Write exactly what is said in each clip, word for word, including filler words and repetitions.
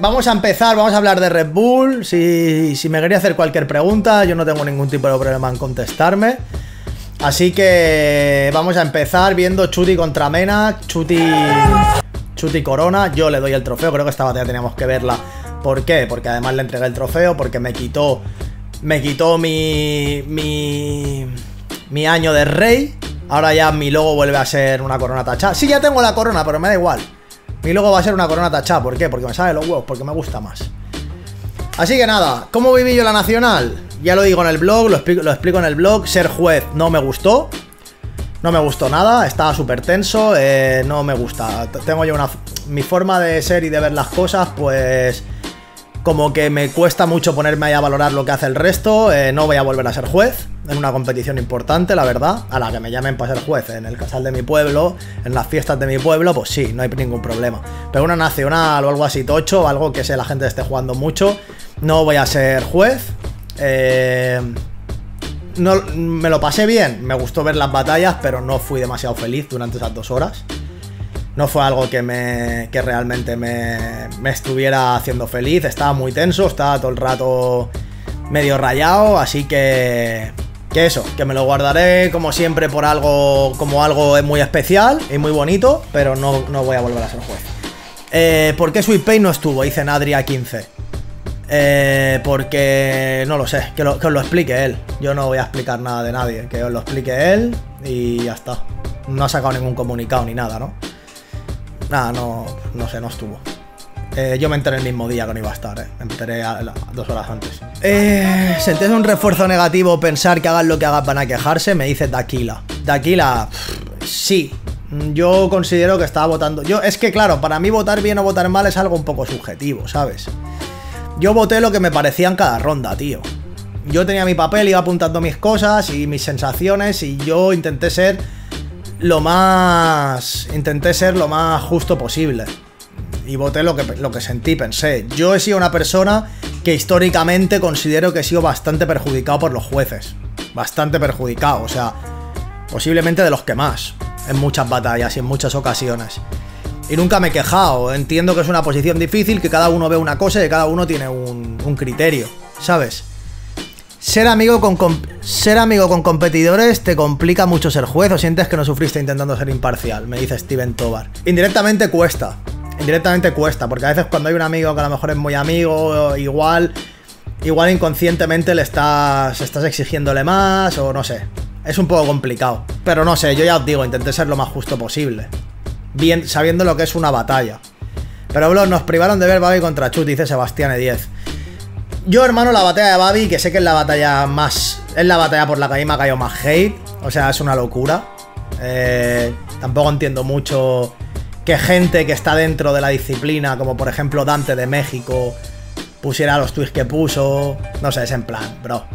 vamos a empezar, vamos a hablar de Red Bull. Si, si me quería hacer cualquier pregunta, yo no tengo ningún tipo de problema en contestarme. Así que vamos a empezar viendo Chuti contra Mena. Chuti, Chuti Corona. Yo le doy el trofeo, creo que esta batalla teníamos que verla. ¿Por qué? Porque además le entregué el trofeo, porque me quitó, me quitó mi, mi, mi año de rey. Ahora ya mi logo vuelve a ser una corona tachada. Sí, ya tengo la corona, pero me da igual. Mi logo va a ser una corona tachada. ¿Por qué? Porque me sale los huevos, porque me gusta más. Así que nada, ¿cómo viví yo la nacional? Ya lo digo en el blog, lo explico, lo explico en el blog. Ser juez no me gustó. No me gustó nada, estaba súper tenso, eh, no me gusta. Tengo yo una... Mi forma de ser y de ver las cosas, pues... Como que me cuesta mucho ponerme ahí a valorar lo que hace el resto. eh, No voy a volver a ser juez en una competición importante, la verdad. A la que me llamen para ser juez en el casal de mi pueblo, en las fiestas de mi pueblo, pues sí, no hay ningún problema. Pero una nacional o algo así tocho, algo que sé la gente esté jugando mucho, no voy a ser juez. Eh... No, me lo pasé bien, me gustó ver las batallas, pero no fui demasiado feliz durante esas dos horas. No fue algo que me que realmente me, me estuviera haciendo feliz. Estaba muy tenso, estaba todo el rato medio rayado, así que... Que eso, que me lo guardaré como siempre por algo, como algo muy especial y muy bonito, pero no, no voy a volver a ser juez. Eh, ¿Por qué Sweet Pain no estuvo? Dice Nadria quince. Eh, porque no lo sé, que, lo, que os lo explique él. Yo no voy a explicar nada de nadie, que os lo explique él y ya está. No ha sacado ningún comunicado ni nada, ¿no? Nada, no, no sé, no estuvo. eh, Yo me enteré el mismo día que no iba a estar, eh. Me enteré a, a, dos horas antes. eh, ¿Sentís un refuerzo negativo pensar que hagan lo que hagan van a quejarse? Me dice Daquila. Daquila, sí. Yo considero que estaba votando. Yo, es que claro, para mí votar bien o votar mal es algo un poco subjetivo, ¿sabes? Yo voté lo que me parecía en cada ronda, tío. Yo tenía mi papel, iba apuntando mis cosas y mis sensaciones y yo intenté ser lo más... Intenté ser lo más justo posible. Y voté lo que, lo que sentí, pensé. Yo he sido una persona que históricamente considero que he sido bastante perjudicado por los jueces. Bastante perjudicado, o sea, posiblemente de los que más. En muchas batallas y en muchas ocasiones. Y nunca me he quejado, entiendo que es una posición difícil, que cada uno ve una cosa y que cada uno tiene un, un criterio, ¿sabes? Ser amigo, con, con, ser amigo con competidores te complica mucho ser juez o sientes que no sufriste intentando ser imparcial, me dice Steven Tovar. Indirectamente cuesta, indirectamente cuesta, porque a veces cuando hay un amigo que a lo mejor es muy amigo, igual, igual inconscientemente le estás, estás exigiéndole más o no sé. Es un poco complicado, pero no sé, yo ya os digo, intenté ser lo más justo posible. Bien, sabiendo lo que es una batalla. Pero bro, nos privaron de ver Babi contra Chut, dice Sebastián E diez. Yo, hermano, la batalla de Babi, que sé que es la batalla más... Es la batalla por la que a mí me ha caído más hate. O sea, es una locura. eh, Tampoco entiendo mucho que gente que está dentro de la disciplina, como por ejemplo Dante de México, pusiera los tweets que puso. No sé, es en plan, bro,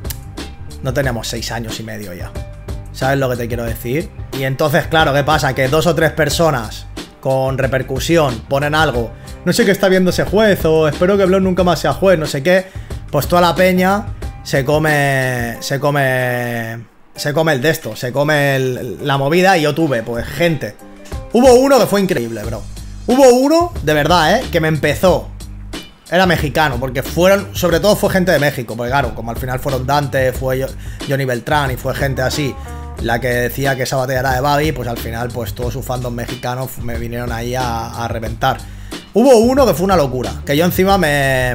no tenemos seis años y medio ya. ¿Sabes lo que te quiero decir? Y entonces, claro, ¿qué pasa? Que dos o tres personas con repercusión ponen algo. No sé qué está viendo ese juez, o espero que Blon nunca más sea juez, no sé qué. Pues toda la peña se come... Se come... Se come el de esto, se come el, la movida. Y yo tuve, pues, gente. Hubo uno que fue increíble, bro. Hubo uno, de verdad, ¿eh? Que me empezó. Era mexicano, porque fueron... Sobre todo fue gente de México, porque claro, como al final fueron Dante, fue Johnny Beltrán y fue gente así... La que decía que esa batalla era de Babi, pues al final, pues todos sus fandoms mexicanos me vinieron ahí a, a reventar. Hubo uno que fue una locura, que yo encima me...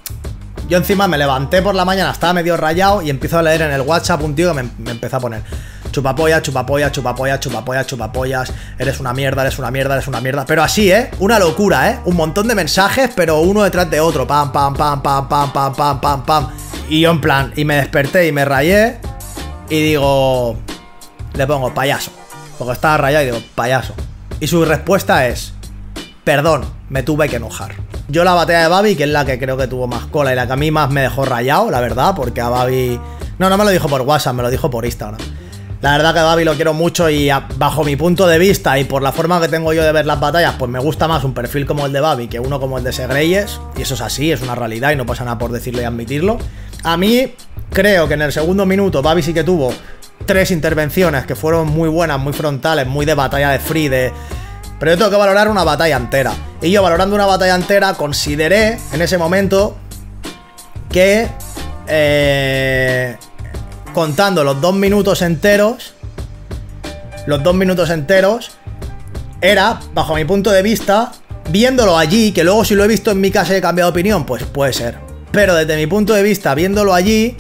Yo encima me levanté por la mañana, estaba medio rayado y empiezo a leer en el WhatsApp un tío que me, me empezó a poner chupapolla, chupapolla, chupapolla, chupapolla, chupapollas, eres una mierda, eres una mierda, eres una mierda. Pero así, ¿eh? Una locura, ¿eh? Un montón de mensajes, pero uno detrás de otro. Pam, pam, pam, pam, pam, pam, pam, pam, pam. Y yo en plan, y me desperté y me rayé y digo... Le pongo payaso, porque estaba rayado y digo payaso. Y su respuesta es: perdón, me tuve que enojar. Yo la batalla de Babi, que es la que creo que tuvo más cola y la que a mí más me dejó rayado, la verdad, porque a Babi... No, no me lo dijo por WhatsApp, me lo dijo por Instagram. La verdad que a Babi lo quiero mucho y a, bajo mi punto de vista y por la forma que tengo yo de ver las batallas, pues me gusta más un perfil como el de Babi que uno como el de Segreyes. Y eso es así, es una realidad y no pasa nada por decirlo y admitirlo. A mí creo que en el segundo minuto Babi sí que tuvo tres intervenciones que fueron muy buenas, muy frontales, muy de batalla de free, de, pero yo tengo que valorar una batalla entera. Y yo valorando una batalla entera consideré en ese momento que eh, contando los dos minutos enteros, los dos minutos enteros, era, bajo mi punto de vista, viéndolo allí, que luego si lo he visto en mi casa y he cambiado de opinión, pues puede ser. Pero desde mi punto de vista, viéndolo allí,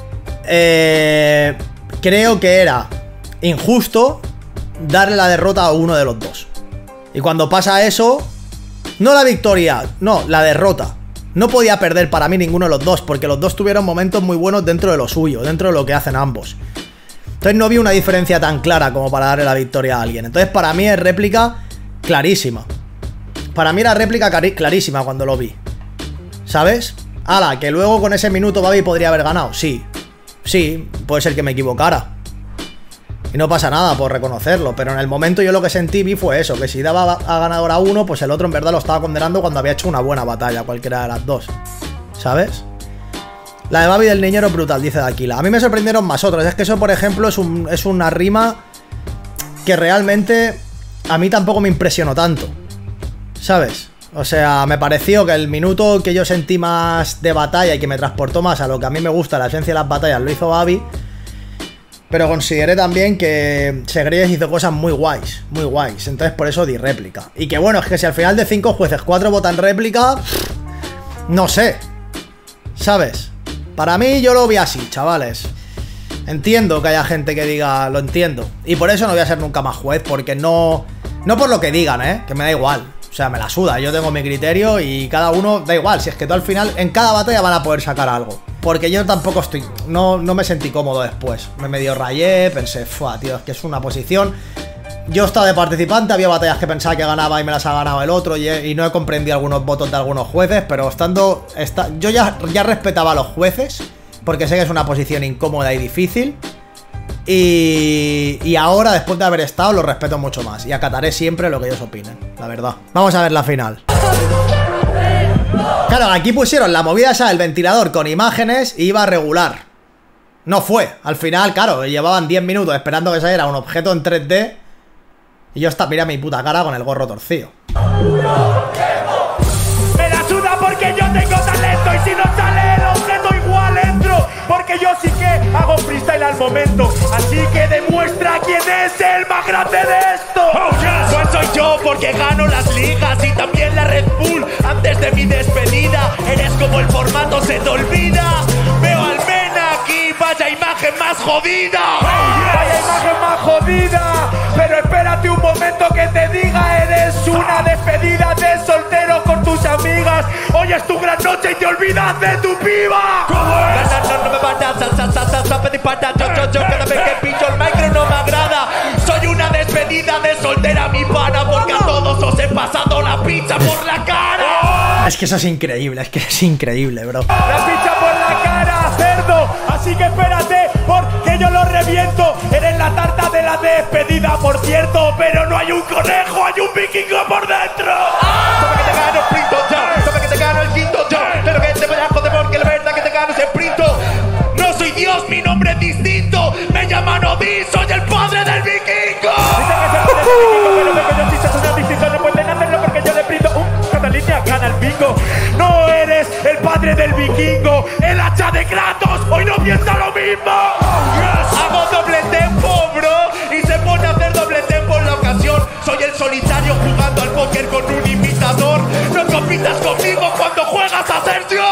eh, creo que era injusto darle la derrota a uno de los dos. Y cuando pasa eso, no la victoria, no, la derrota. No podía perder para mí ninguno de los dos, porque los dos tuvieron momentos muy buenos dentro de lo suyo, dentro de lo que hacen ambos. Entonces no vi una diferencia tan clara como para darle la victoria a alguien. Entonces para mí es réplica clarísima. Para mí era réplica clarísima cuando lo vi. ¿Sabes? Ala, que luego con ese minuto Babi podría haber ganado. Sí, sí, puede ser que me equivocara. Y no pasa nada por reconocerlo, pero en el momento yo lo que sentí vi fue eso, que si daba a ganador a uno, pues el otro en verdad lo estaba condenando cuando había hecho una buena batalla, cualquiera de las dos. ¿Sabes? La de Babi del niñero brutal, dice Daquila. A mí me sorprendieron más otros, es que eso por ejemplo es, un, es una rima que realmente a mí tampoco me impresionó tanto. ¿Sabes? O sea, me pareció que el minuto que yo sentí más de batalla y que me transportó más a lo que a mí me gusta, la esencia de las batallas, lo hizo Babi. Pero consideré también que Segrides hizo cosas muy guays, muy guays. Entonces por eso di réplica. Y que bueno, es que si al final de cinco jueces cuatro votan réplica, no sé, ¿sabes? Para mí yo lo vi así, chavales. Entiendo que haya gente que diga, lo entiendo. Y por eso no voy a ser nunca más juez, porque no... No por lo que digan, ¿eh? Que me da igual. O sea, me la suda, yo tengo mi criterio y cada uno da igual. Si es que tú al final, en cada batalla van a poder sacar algo. Porque yo tampoco estoy... No, no me sentí cómodo después. Me medio rayé, pensé, fuah, tío, es que es una posición... Yo estaba de participante, había batallas que pensaba que ganaba y me las ha ganado el otro y, y no he comprendido algunos votos de algunos jueces, pero estando... Está, yo ya, ya respetaba a los jueces, porque sé que es una posición incómoda y difícil. Y, y ahora, después de haber estado, lo respeto mucho más. Y acataré siempre lo que ellos opinen, la verdad. Vamos a ver la final. Claro, aquí pusieron la movida esa del ventilador con imágenes y iba a regular. No fue. Al final, claro, llevaban diez minutos esperando que saliera un objeto en tres D. Y yo estaba, mira mi puta cara con el gorro torcido. Me la suda porque yo tengo talento y si no sale el objeto igual entro. Porque yo sí que hago freestyle al momento. Así que demuestra quién es el más grande de esto. Oh, yes. Pues soy yo porque gano las ligas y también la Red Bull. Antes de mi despedida, eres como el formato se te olvida. Veo al Mena aquí, vaya imagen más jodida. Oh, yes. Vaya imagen más jodida. Pero espérate un momento que te diga, eres una despedida de soltero con tus amigas. Hoy es tu gran noche y te olvidas de tu piba. ¿Cómo es? No, no, no me vayas a sa, sa, sa, sa, pedir para yo, yo, yo, cada vez que pincho el micro no me agrada. Soy una despedida de soltera, mi pana, porque a todos os he pasado la pizza por la cara. Es que eso es increíble, es que es increíble, bro. La pizza por la cara, cerdo. Así que espérate, porque yo lo reviento. Eres la tarta de la despedida, por cierto. Pero no hay un conejo, hay un vikingo por dentro. ¡Ah! Toma que te gano el printo, ya. Toma que te gano el quinto, ya. Pero que te vaya a joder porque la verdad que te gano ese printo. No soy Dios, mi nombre es distinto. Me llaman Odín, soy el padre del vikingo. Dice que se puede el vikingo, pero ve que yo sí se suena distinto. No pueden hacerlo porque yo le printo un Catalina gana el bingo. No eres el padre del vikingo, el hacha de Kratos. Hoy no piensa lo mismo. Yes. Hago doble tempo, bro, y se pone a hacer doble tempo en la ocasión. Soy el solitario jugando al póker con un imitador. No compitas conmigo cuando juegas a ser Dios.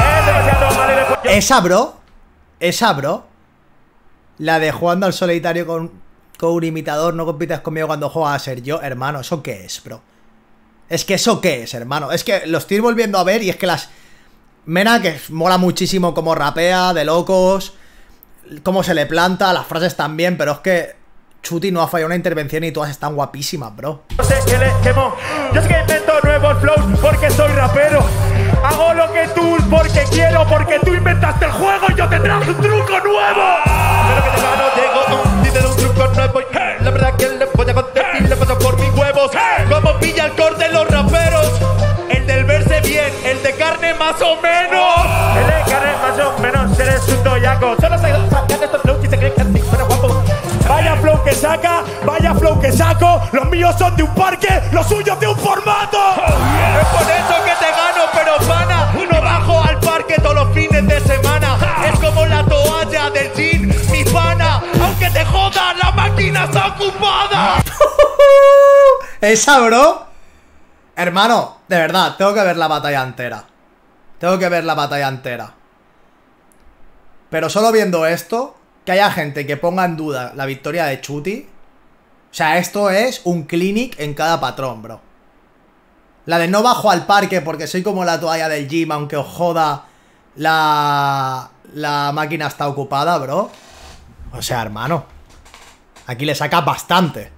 Eh, eh, esa, bro, esa, bro, la de jugando al solitario con, con un imitador, no compitas conmigo cuando juegas a ser yo, hermano, ¿eso qué es, bro? Es que eso qué es, hermano. Es que lo estoy volviendo a ver y es que las... Mena, que mola muchísimo cómo rapea, de locos, cómo se le planta, las frases también, pero es que Chuti no ha fallado una intervención y todas están guapísimas, bro. No sé qué le quemó. Yo es que invento nuevos flows porque soy rapero. Hago lo que tú porque quiero, porque tú inventaste el juego y yo te traje un truco nuevo. Pero que te gano, llego, um, dices un truco nuevo. Hey. La verdad que le voy a contar y le paso por mis huevos. Hey. Como pilla el corte los raperos. El del verse bien, el de carne más o menos. El de carne más o menos, eres un toyaco. Solo se sacan estos flows y se creen que así, pero guapo. Vaya flow que saca, vaya flow que saco. Los míos son de un parque, los suyos de un formato. Oh, yeah. Es por eso que te gano, pero pana, no bajo al parque todos los fines de semana. Es como la toalla del gym, mi pana. Aunque te joda, la máquina está ocupada. Esa, bro. Hermano, de verdad, tengo que ver la batalla entera. Tengo que ver la batalla entera. Pero solo viendo esto, que haya gente que ponga en duda la victoria de Chuti. O sea, esto es un clinic en cada patrón, bro. La de no bajo al parque porque soy como la toalla del gym, aunque os joda, la, la máquina está ocupada, bro. O sea, hermano, aquí le sacas bastante.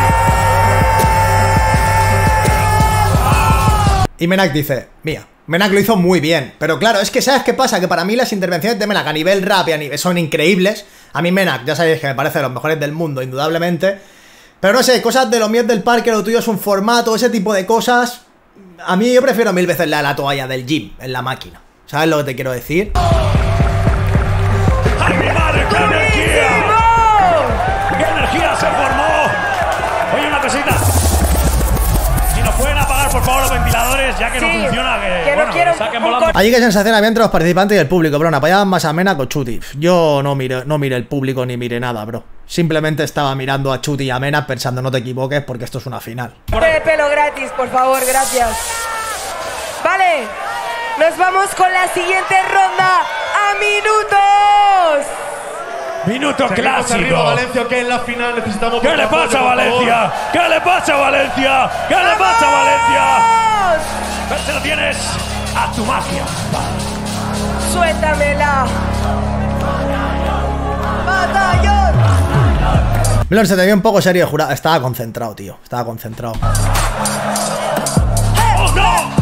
Y Menak dice, mía, Menak lo hizo muy bien. Pero claro, es que ¿sabes qué pasa? Que para mí las intervenciones de Menak a nivel rap y a nivel, son increíbles. A mí Menak, ya sabéis que me parece de los mejores del mundo, indudablemente. Pero no sé, cosas de los míos del parque, lo tuyo es un formato, ese tipo de cosas. A mí yo prefiero mil veces la, la toalla del gym en la máquina. ¿Sabes lo que te quiero decir? ¡Ay, mi madre, qué energía! ¡Qué energía se formó! Oye, una cosita. Si nos pueden apagar, por favor, los ventiladores, ya que sí, no funciona, que, que bueno, no quiero saquen volando. Allí qué sensación había entre los participantes y el público, bro. Apoyaban más a Menak o Chuti. Yo no miré, no miré el público ni miré nada, bro. Simplemente estaba mirando a Chuti y a Menak pensando no te equivoques porque esto es una final. De pelo gratis, por favor, gracias. Vale, nos vamos con la siguiente ronda a minutos. Minuto clásico. Arriba, Valencia, que en la final necesitamos. ¿Qué le pasa a Valencia? ¿Qué le pasa a Valencia? ¿Qué le pasa a Valencia? Se lo tienes a tu magia. Suéltamela. Batallón. Melon, se te vio un poco serio, jurado. Estaba concentrado, tío. Estaba concentrado. ¡Oh, no!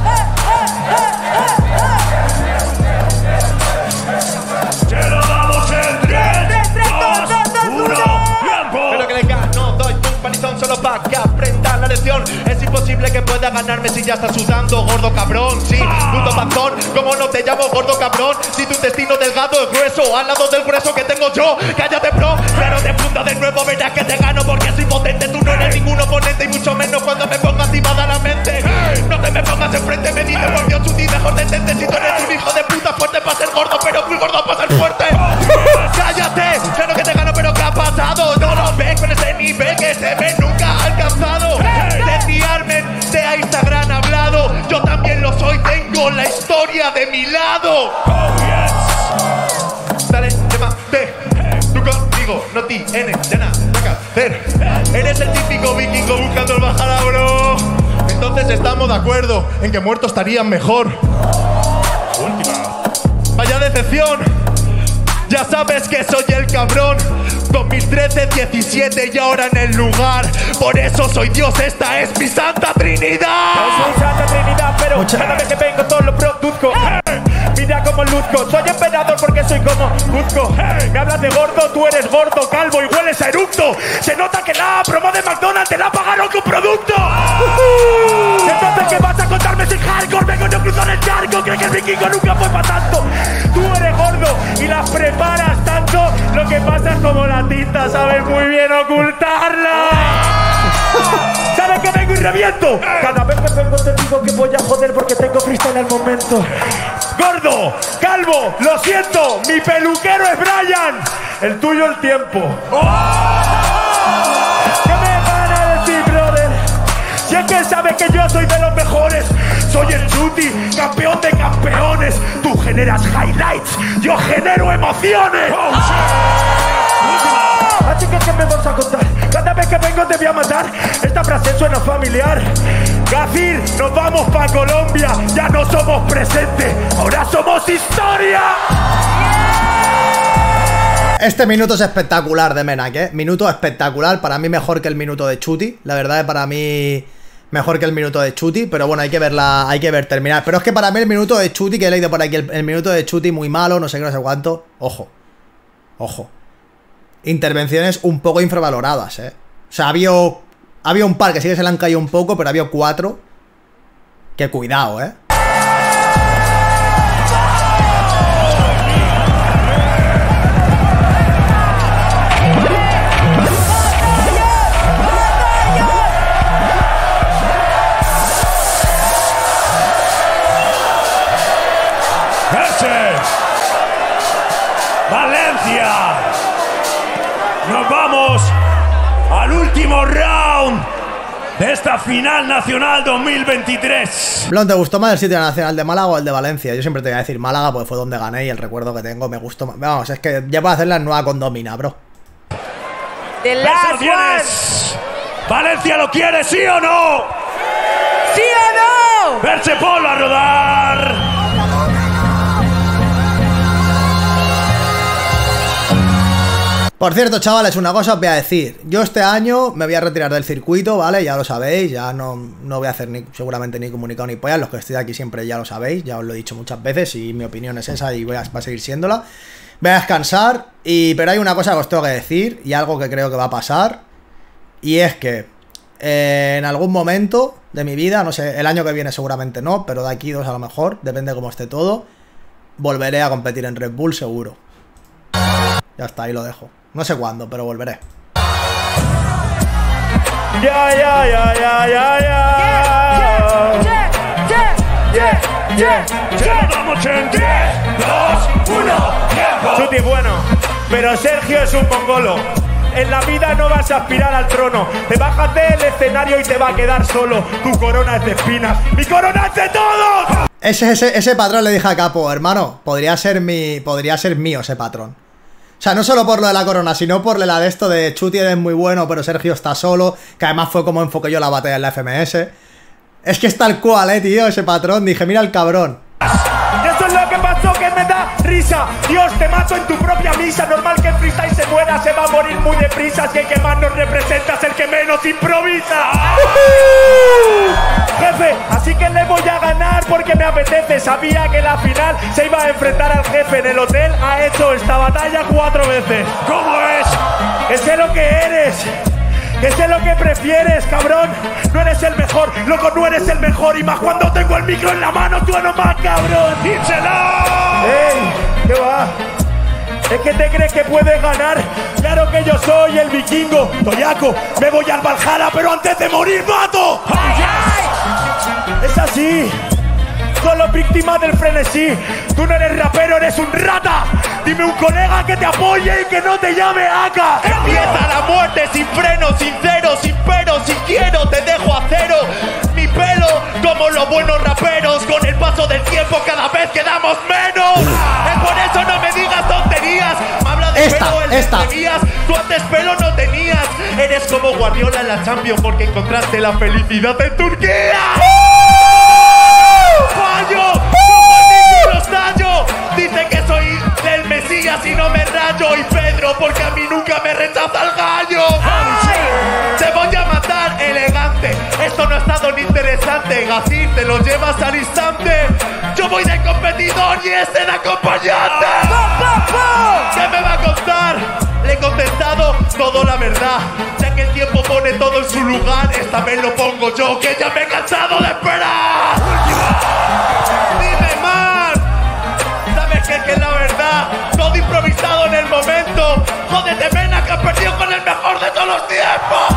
¡Se lo damos en tres, dos, uno! ¡Tiempo! Pero que le gano, doy un palizón solo para que aprenda la lección. Es imposible que pueda ganarme si ya está sudando, gordo cabrón. Sí, puto panzón, como no te llamo gordo cabrón. Si tu intestino delgado es grueso, al lado del grueso que tengo yo. Cállate, bro, pero te funda de nuevo, verás que te gano porque soy potente. Tú no eres ningún oponente y mucho menos cuando me pongas activada la mente. No te me pongas enfrente, me dices por Dios, Chuti, mejor detente. Si tú eres un hijo de puta fuerte para ser gordo, pero muy gordo para ser fuerte. Cállate, claro que te gano, pero ¿qué ha pasado? No lo ves con ese nivel que se ve nunca alcanzado. Desviarme de Instagram hablado, yo también lo soy, tengo la historia de mi lado. Dale, tema, te, tú conmigo, no tienes de nada que hacer. Eres el típico vikingo buscando el bajada, bro. Entonces estamos de acuerdo en que muertos estarían mejor. Última. Vaya decepción. Ya sabes que soy el cabrón. dos mil trece, diecisiete y ahora en el lugar. Por eso soy Dios, esta es mi Santa Trinidad. No soy Santa Trinidad, pero Mucha... cada vez que vengo todo lo produzco. Hey. Mira como luzco, soy emperador porque soy como Luzco. Hey. Me hablas de gordo, tú eres gordo, calvo y hueles a eructo. Se nota que la promo de McDonald's te la pagaron con producto. Uh. Entonces, ¿qué vas a contarme sin hardcore? Vengo no cruzar el charco, cree que el vikingo nunca fue para tanto. Tú eres gordo y las preparas tanto. Lo que pasa es como la tinta, sabes muy bien ocultarla. ¿Sabes que vengo y reviento? Cada vez que vengo te digo que voy a joder porque tengo freestyle al momento. Gordo, calvo, lo siento, mi peluquero es Brian. El tuyo el tiempo. ¡Oh! ¿Qué me van a decir, brother? Si es que sabes que yo soy de los mejores. Soy el Chuti, campeón de campeones. Tú generas highlights, yo genero emociones. Oh, así que, ¿qué me vas a contar? Cada vez que vengo te voy a matar. Esta frase suena familiar. Gafir, nos vamos pa' Colombia. Ya no somos presente, ahora somos historia. Este minuto es espectacular de Menak, ¿eh? Minuto espectacular, para mí mejor que el minuto de Chuti. La verdad es para mí mejor que el minuto de Chuti, pero bueno, hay que verla, hay que ver terminar. Pero es que para mí el minuto de Chuti, que he leído por aquí, el, el minuto de Chuti muy malo, no sé qué, no sé cuánto. Ojo, ojo. Intervenciones un poco infravaloradas, ¿eh? O sea, había, había un par que sí que se le han caído un poco, pero había cuatro que cuidado, ¿eh? noches. Valencia. Nos vamos al último round de esta final nacional dos mil veintitrés. Blon, ¿te gustó más el sitio nacional de Málaga o el de Valencia? Yo siempre te voy a decir Málaga porque fue donde gané y el recuerdo que tengo me gustó más. Vamos, es que ya puedo hacer la nueva condomina, bro. The last one. ¿Valencia lo quiere, sí o no? ¿Sí o no? Verse Polo a rodar. Por cierto, chavales, una cosa os voy a decir. Yo este año me voy a retirar del circuito, ¿vale? Ya lo sabéis, ya no, no voy a hacer ni, seguramente ni comunicado ni pollas. Los que estoy aquí siempre ya lo sabéis, ya os lo he dicho muchas veces y mi opinión es esa y voy a, va a seguir siéndola. Voy a descansar, y, pero hay una cosa que os tengo que decir y algo que creo que va a pasar. Y es que eh, en algún momento de mi vida, no sé, el año que viene seguramente no, pero de aquí dos a lo mejor, depende de cómo esté todo, volveré a competir en Red Bull seguro. Ya está, ahí lo dejo. No sé cuándo, pero volveré. Ya, ya, ya, ya, ya, ya. Yeah, yeah, yeah, Ya nos vamos en tres, dos, uno, tiempo. Chuti es bueno, pero Sergio es un mongolo. En la vida no vas a aspirar al trono. Te bajas del escenario y te va a quedar solo. Tu corona es de espinas. ¡Mi corona es de todos! Ese, ese, ese patrón le dije a Capo, hermano, podría ser mi, podría ser mío ese patrón. O sea, no solo por lo de la corona, sino por la de esto de Chuti eres muy bueno, pero Sergio está solo, que además fue como enfoqué yo la batalla en la F M S. Es que es tal cual, eh, tío, ese patrón. Dije, mira el cabrón. Y eso es lo que pasó, que me da risa. Dios, te mato en tu propia misa. Normal que en freestyle se muera, se va a morir muy deprisa. Si el que más nos representa es el que menos improvisa. Jefe, así que le voy a ganar porque me apetece. Sabía que la final se iba a enfrentar al jefe. En el hotel ha hecho esta batalla cuatro veces. ¿Cómo es? Que sé lo que eres, que sé lo que prefieres, cabrón. No eres el mejor, loco, no eres el mejor. Y más cuando tengo el micro en la mano, tú no más, cabrón. ¡Díselo! ¡Ey! ¿Qué va? ¿Es que te crees que puedes ganar? Claro que yo soy el vikingo. Toyaco, me voy al Valhalla, pero antes de morir mato. Es así. Solo víctima del frenesí. Tú no eres rapero, eres un rata. Dime un colega que te apoye y que no te llame Aka. Empieza la muerte sin freno, sincero, sin pero. Si quiero te dejo a cero. Mi pelo, como los buenos raperos. Con el paso del tiempo cada vez quedamos menos. Es por eso no me digas tonterías. Me habla de Esta, pelo, el esta. que tenías. Tú antes pelo no tenías. Eres como Guardiola en la Champions porque encontraste la felicidad en Turquía. ¡Fallo! ¡Como los tallo! Dice que soy del Mesías y no me rayo. Y Pedro, porque a mí nunca me rechaza el gallo. Te voy a matar, elegante. Esto no ha estado ni interesante. Gacir, te lo llevas al instante. Yo voy de competidor y este de acompañante. ¿Qué me va a contar? Le he contestado todo la verdad. Ya que el tiempo pone todo en su lugar, esta vez lo pongo yo, que ya me he cansado de esperar. Dime más. ¿Sabes qué? Que es la verdad. Todo improvisado en el momento. Jódete, Mena, que has perdido con el mejor de todos los tiempos.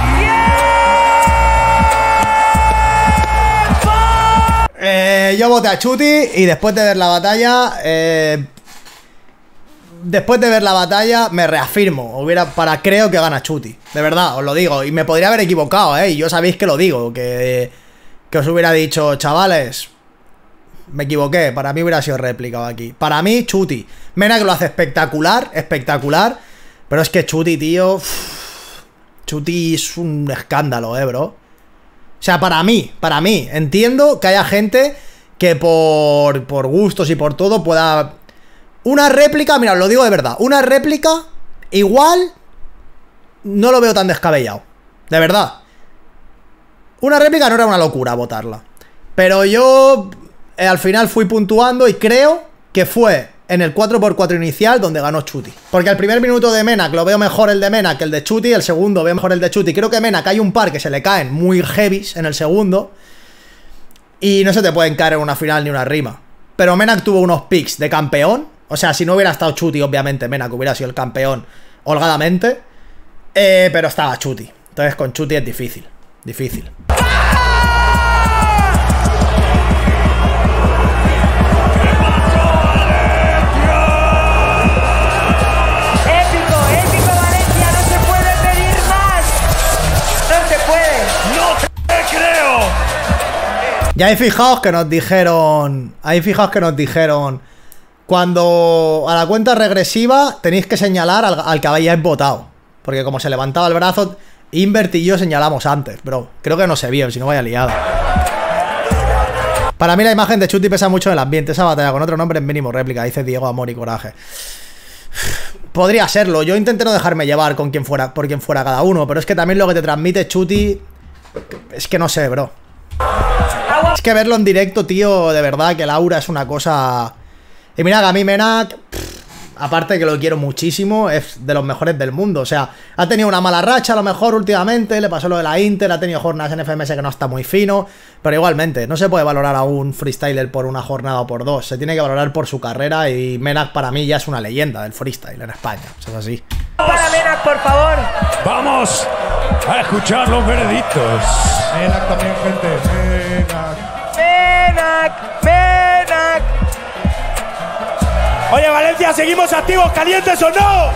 Eh, yo voté a Chuti y después de ver la batalla, eh, después de ver la batalla me reafirmo. Hubiera para creo que gana Chuti. De verdad, os lo digo. Y me podría haber equivocado, eh. Y yo sabéis que lo digo. Que, que os hubiera dicho, chavales, me equivoqué. Para mí hubiera sido réplica aquí. Para mí, Chuti. Mena que lo hace espectacular, espectacular. Pero es que Chuti, tío. Uff, Chuti es un escándalo, eh, bro. O sea, para mí, para mí, entiendo que haya gente que por, por gustos y por todo pueda... Una réplica, mira, os lo digo de verdad, una réplica igual no lo veo tan descabellado. De verdad. Una réplica no era una locura votarla. Pero yo eh, al final fui puntuando y creo que fue en el cuatro por cuatro inicial donde ganó Chuti. Porque el primer minuto de Mena, que lo veo mejor el de Mena que el de Chuti, el segundo veo mejor el de Chuti. Creo que Mena, que hay un par que se le caen muy heavies en el segundo. Y no se te pueden caer en una final ni una rima. Pero Mena tuvo unos picks de campeón. O sea, si no hubiera estado Chuti, obviamente Mena que hubiera sido el campeón holgadamente. Eh, pero estaba Chuti. Entonces con Chuti es difícil. Difícil. Ya hay fijaos que nos dijeron... Hay fijaos que nos dijeron... Cuando a la cuenta regresiva tenéis que señalar al, al que habéis votado. Porque como se levantaba el brazo, Invert y yo señalamos antes, bro. Creo que no se vio, si no vaya liado. Para mí la imagen de Chuti pesa mucho en el ambiente. Esa batalla con otro nombre en mínimo réplica, dice Diego Amor y Coraje. Podría serlo. Yo intenté no dejarme llevar con quien fuera, por quien fuera cada uno. Pero es que también lo que te transmite Chuti... Es que no sé, bro. Es que verlo en directo, tío, de verdad que el aura es una cosa... Y mira que a mí Menak, pff, aparte que lo quiero muchísimo, es de los mejores del mundo. O sea, ha tenido una mala racha a lo mejor últimamente, le pasó lo de la Inter, ha tenido jornadas en F M S que no está muy fino. Pero igualmente, no se puede valorar a un freestyler por una jornada o por dos. Se tiene que valorar por su carrera y Menak para mí ya es una leyenda del freestyle en España. Eso es así. Para Menak, por favor. Vamos a escuchar los veredictos. Menak también, gente. Menak. Menak, Menak. Oye, Valencia, ¿seguimos activos, calientes o no?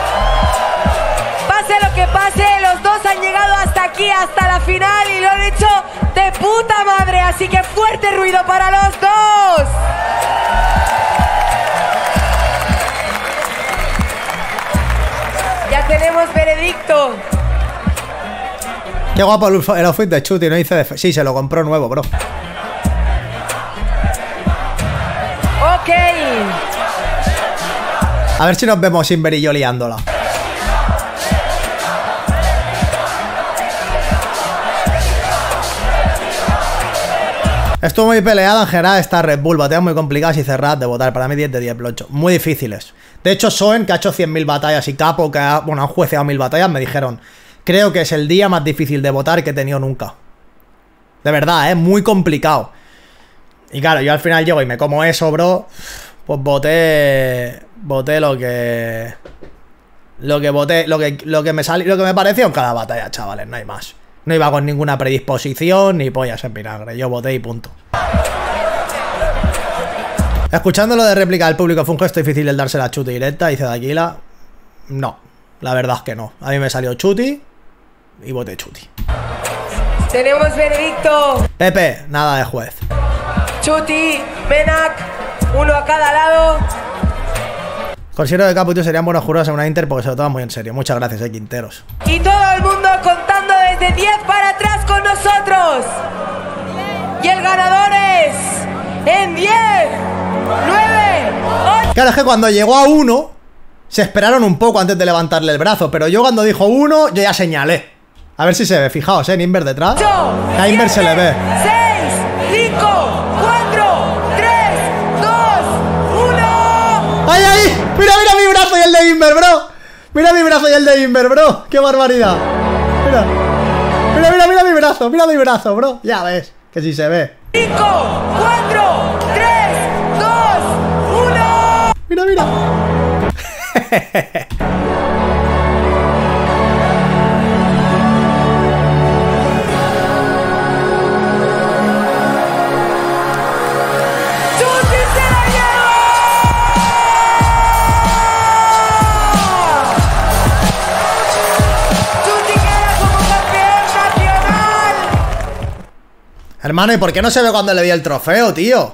Pase lo que pase, los dos han llegado hasta aquí, hasta la final y lo han hecho de puta madre. Así que fuerte ruido para los dos. Ya tenemos veredicto. Qué guapo el outfit de Chuti, no dice de... Sí, se lo compró nuevo, bro. Ok. A ver si nos vemos Inver y yo liándola. Estuvo muy peleada en general esta Red Bull. Batallas muy complicadas y cerradas de votar. Para mí diez de diez, blocho. Muy difíciles. De hecho, Soen, que ha hecho cien mil batallas, y Capo, que ha, bueno, han jueceado mil batallas, me dijeron: creo que es el día más difícil de votar que he tenido nunca. De verdad, es muy complicado. Y claro, yo al final llego y me como eso, bro. Pues voté... Voté lo que... Lo que voté... Lo que, lo que me salió... Lo que me pareció en cada batalla, chavales. No hay más. No iba con ninguna predisposición ni pollas en vinagre. Yo voté y punto. Escuchando lo de réplica del público, fue un gesto difícil el darse la Chuti directa, dice Daquila. No, la verdad es que no. A mí me salió Chuti y voté Chuti. Tenemos veredicto. Pepe, nada de juez. Chuti, Menak, uno a cada lado. Considero que Capo y tú serían buenos jurados en una Inter porque se lo toman muy en serio. Muchas gracias, eh, Quinteros. Y todo el mundo contando desde diez para atrás con nosotros. Y el ganador es... En diez, nueve, ocho... Claro, es que cuando llegó a uno, se esperaron un poco antes de levantarle el brazo. Pero yo cuando dijo uno, yo ya señalé. A ver si se ve, fijaos, eh, en Inver detrás. A Inver se le ve. seis, cinco, cuatro, tres, dos, uno... ¡Ay, ay! ¡Mira, mira mi brazo y el de Inver, bro! ¡Mira mi brazo y el de Inver, bro! ¡Qué barbaridad! Mira. Mira, mira, mira mi brazo, mira mi brazo, bro. Ya ves, que si se ve. cinco, cuatro, tres, dos, uno... Mira, mira. Hermano, ¿y por qué no se ve cuando le di el trofeo, tío?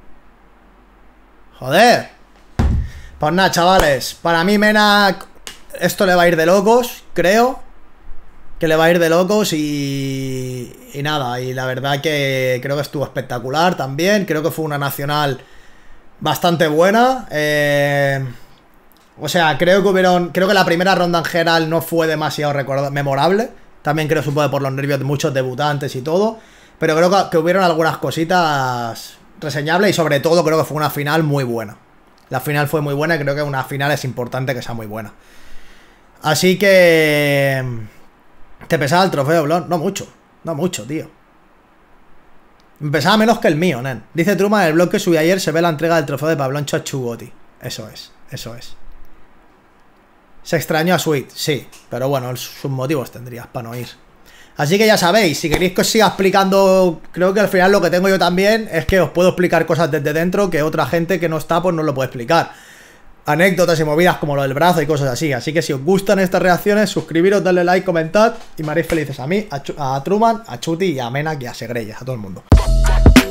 Joder. Pues nada, chavales. Para mí, Menak, esto le va a ir de locos, creo. Que le va a ir de locos y... Y nada, y la verdad que creo que estuvo espectacular también. Creo que fue una nacional bastante buena. Eh... O sea, creo que hubieron... Creo que la primera ronda en general no fue demasiado memorable. También creo que supongo por los nervios de muchos debutantes y todo. Pero creo que, que hubieron algunas cositas reseñables y sobre todo creo que fue una final muy buena. La final fue muy buena y creo que una final es importante que sea muy buena. Así que... ¿Te pesaba el trofeo, Blon? No mucho, no mucho, tío. Me pesaba menos que el mío, nen. Dice Truman, en el blog que subí ayer se ve la entrega del trofeo de Pabloncho a Chugoti. Eso es, eso es. Se extrañó a Sweet, sí. Pero bueno, sus motivos tendrías para no ir. Así que ya sabéis, si queréis que os siga explicando, creo que al final lo que tengo yo también es que os puedo explicar cosas desde dentro que otra gente que no está pues no lo puede explicar. anécdotas y movidas como lo del brazo y cosas así. Así que si os gustan estas reacciones, suscribiros, darle like, comentad y me haréis felices a mí, a, Ch a Truman, a Chuti y a Mena y a Segreyes, a todo el mundo.